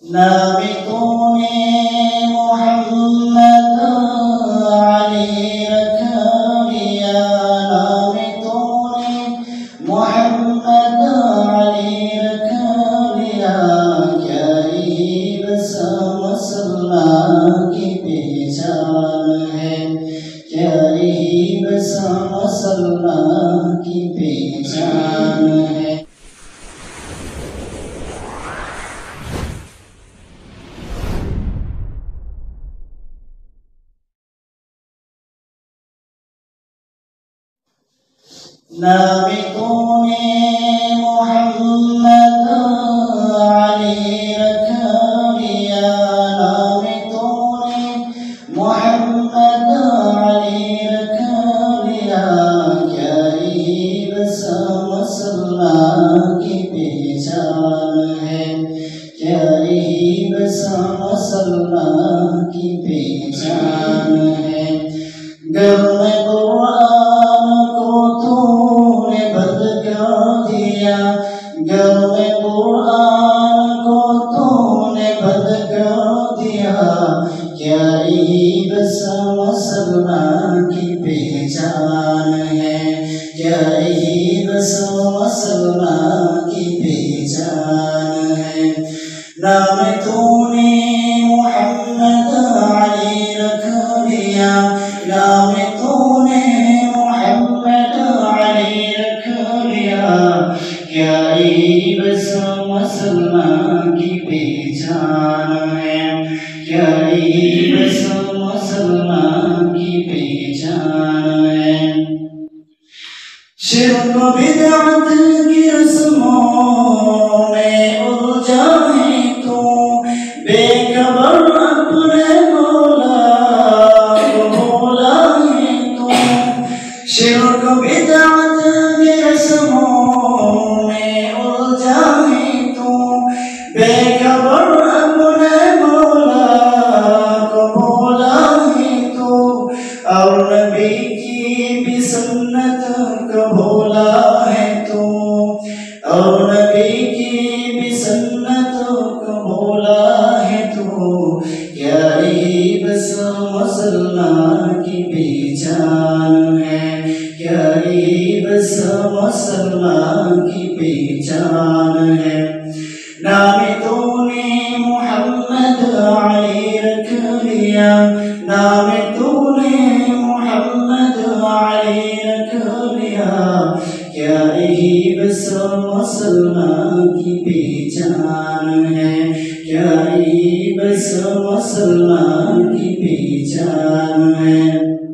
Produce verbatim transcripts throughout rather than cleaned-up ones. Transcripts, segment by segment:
नाम तूने मोहम्मद अली रख लिया, नाम तूने मोहम्मद अली रख लिया। क्या यही बस मुसलमान की पहचान है, क्या यही बस मुसलमान की पहचान है। नाम तूने मोहम्मद अली रख लिया, नाम तूने मोहम्मद अली रख लिया। क्या यही बस मुसलमान की पहचान है, क्या यही बस मुसलमान की पहचान है। घर में कुरान को तूने बंद कर दिया, घर में कुरान को तूने बंद कर दिया। क्या यही बस मुसलमान की पहचान है, क्या यही बस मुसलमान की पहचान है। नाम तूने मोहम्मद अली रख लिया, नाम तूने मोहम्मद अली रख लिया। क्या यही बस मुसलमान की पहचान है, क्या यही बस मुसलमान की पहचान है। शिर्क बिदअत की रस्मों में उलझा है तू, बेखबर अपने मौला को भूला है तू। शिर्क बिदअत की रस्मों में उलझा है तू, बेखबर अपने मौला को भूला है तू। और नबी की भी सुन्नत को भूला है तू, और नबी की भी सुन्नत को भूला है तू। क्या यही बस मुसलमान की पहचान है, क्या यही बस मुसलमान की पहचान है। नाम तूने मोहम्मद अली रख लिया, नाम तूने मोहम्मद अली रख लिया। क्या यही बस मुसलमान की पहचान है, क्या यही बस मुसलमान की पहचान है।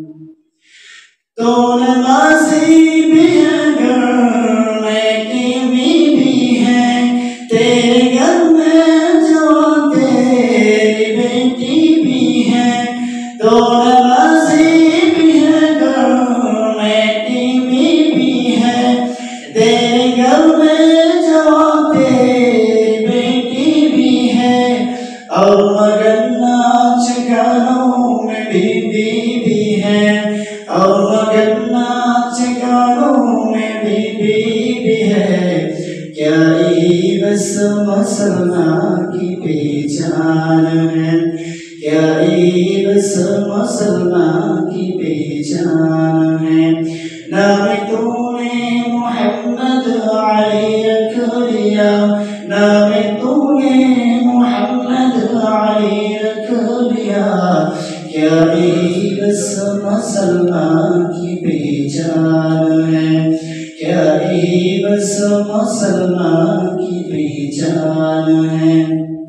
तो नमाज़ी भी है, घर में कीमी भी है, तेरे घर में जो तेरी बेटी भी है। तो नमाज़ी भी है, घर में कीमी भी है, तेरे घर में जो तेरी बेटी भी है। और मगर नाच गानों में बीबी भी है, और मगर नाच गानों में बीबी भी है। क्या यही बस मुसलमान की पहचान है, क्या यही बस मुसलमान की पहचान है। नाम तूने मोहम्मद अली रख लिया, नाम तूने मोहम्मद अली रख लिया। क्या यही बस मुसलमान की पहचान है, क्या यही बस मुसलमान की पहचान है।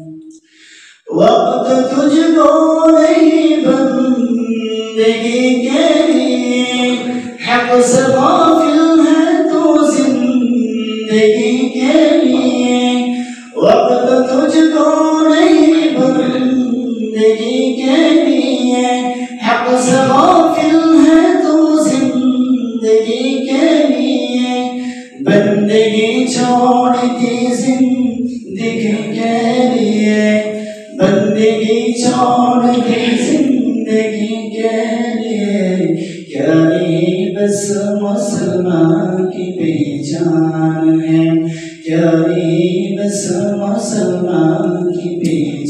वक्त तुझको नहीं बंदगी के लिए, हक से गाफिल है तू जिंदगी के लिए। वक्त तुझको नहीं बंदगी के लिए, हक से गाफिल है तू जिंदगी के लिए। बंदगी छोड़ दी जिंदगी के लिए, बंदगी छोड़ दी जिंदगी के लिए। क्या यही बस मुसलमान की पहचान है, क्या यही बस मुसलमान की पहचान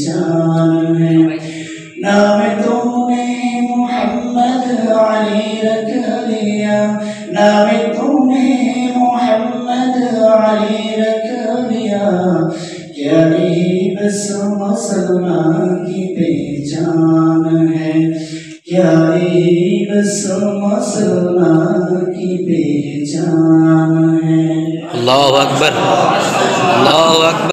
अली रख लिया, नाम तूने मोहम्मद अली रख लिया, क्या यही बस मुसलमान की पहचान है, क्या यही बस मुसलमान की पहचान है। अल्लाहु अकबर, अल्लाहु अकबर।